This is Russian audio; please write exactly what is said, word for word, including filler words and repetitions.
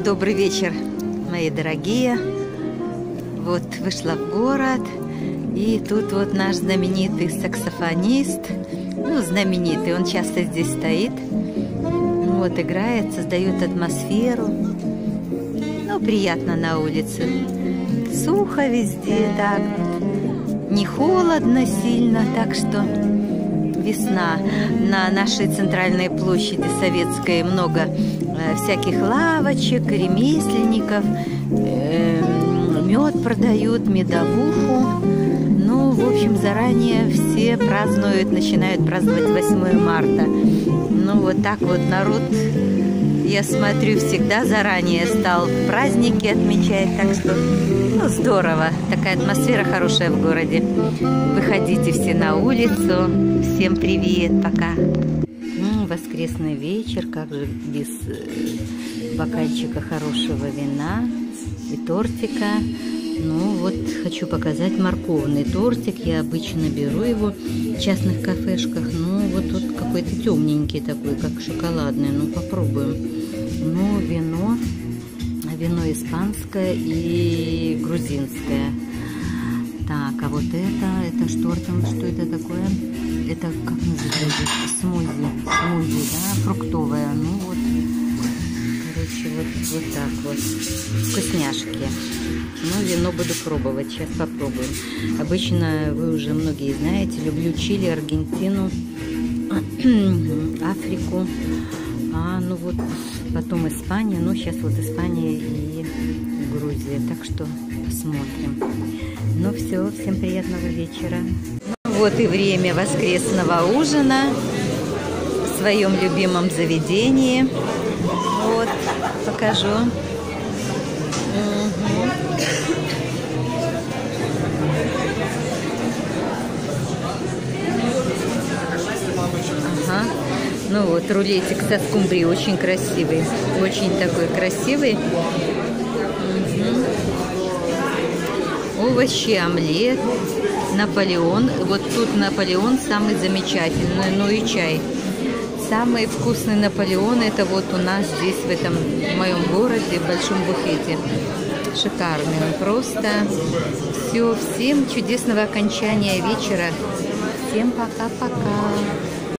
Добрый вечер, мои дорогие. Вот вышла в город, и тут вот наш знаменитый саксофонист, ну, знаменитый, он часто здесь стоит, вот, играет, создает атмосферу. Ну, приятно на улице. Сухо везде, так, не холодно сильно, так что весна. На нашей центральной площади Советской много э, всяких лавочек, ремесленников, э, мед продают, медовуху. Ну, в общем, заранее все празднуют, начинают праздновать восьмое марта. Ну, вот так вот народ, я смотрю, всегда заранее стал праздники отмечать, так что, ну, здорово. Такая атмосфера хорошая в городе. Выходите все на улицу. Всем привет, пока. Ну, воскресный вечер, как же без бокальчика хорошего вина и тортика. Ну, вот хочу показать морковный тортик. Я обычно беру его в частных кафешках. Ну, вот тут какой-то темненький такой, как шоколадный. Ну, попробуем. Ну, вино. Вино испанское и грузинское. Так, а вот это, это что там, что это такое? Это как называется? Смузи. Смузи, да, фруктовая. Ну, вот, короче, вот, вот так вот. Вкусняшки. Ну, вино буду пробовать. Сейчас попробуем. Обычно вы уже многие знаете, люблю Чили, Аргентину, Африку. А, ну вот, потом Испания. Ну, сейчас вот Испания и Грузия. Так что посмотрим. Ну, все, всем приятного вечера. Ну, вот и время воскресного ужина в своем любимом заведении. Вот, покажу. Угу. Ага. Ну вот, рулетик со скумбрией очень красивый. Очень такой красивый. Угу. Овощи, омлет, Наполеон. Вот тут Наполеон самый замечательный. Ну и чай. Самый вкусный Наполеон это вот у нас здесь, в этом, в моем городе, в большом буфете. Шикарный он просто. Все, всем чудесного окончания вечера. Всем пока-пока.